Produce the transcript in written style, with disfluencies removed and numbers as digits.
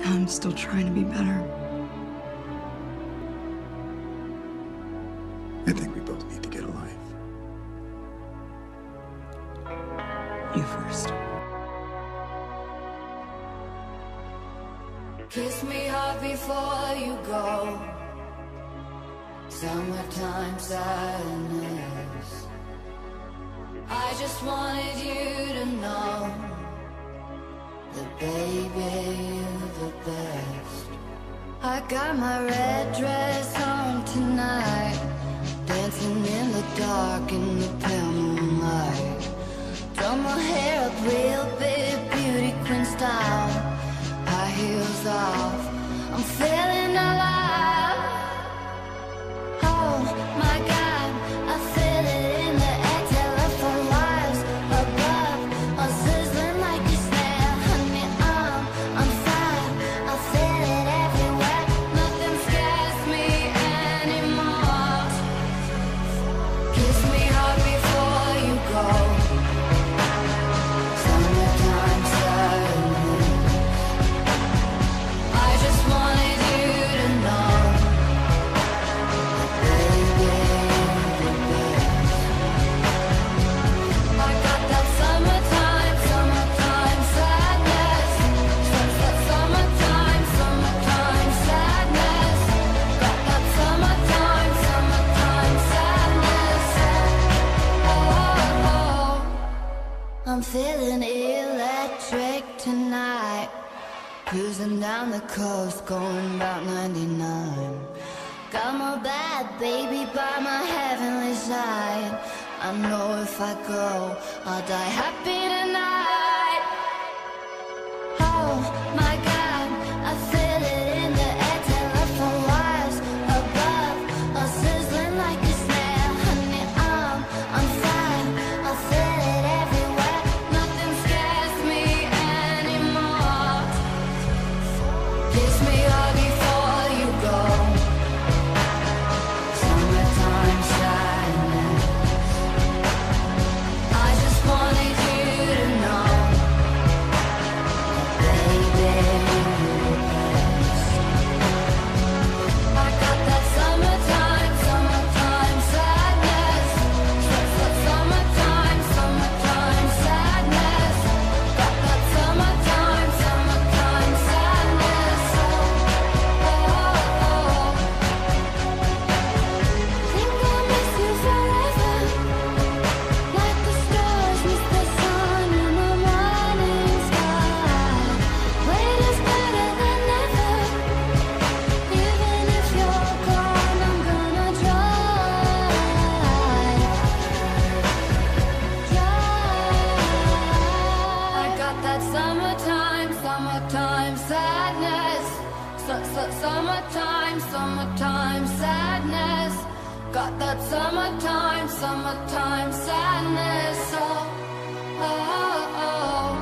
I'm still trying to be better. I think we both need to get a life. You first. Kiss me hard before you go. Summertime sadness. I just wanted you to know that, baby, you're the best. I got my red dress on tonight, dancing in the dark in the pale moonlight. Done my hair up real big, beauty queen style. High heels off, I'm feeling alive. Oh my God, I feel it in the air. Telephone wires above, all sizzling like a snare. Honey, I'm fire, I feel it everywhere. Nothing scares me anymore. Kiss me hard before you go. Summertime sadness. I just wanted you to know that, baby, you're the best. I got that summertime, summertime sadness. Summertime, summertime sadness. Got that summertime, summertime sadness. Oh, I'm feeling electric tonight. Cruising down the coast, going about 99. Got my bad baby by my heavenly side. I know if I go, I'll die happy tonight. Oh my God, I feel it in the air. Telephone wires above, all sizzling like a snare. Honey, I'm fire, I feel it everywhere. Nothing scares me anymore. Kiss me hard before you go. Summertime sadness. I just wanted you to know that, baby, you're the best. I got that summertime, summertime sadness. Summertime, summertime sadness. Got that summertime, summertime sadness. Think I'll miss you forever, like the stars miss the sun in the morning sky. Wait is better than never. Even if you're gone, I'm gonna try. I got that summertime, summertime sadness. Summertime, summertime sadness. Got that summertime, summertime sadness. Oh, oh, oh.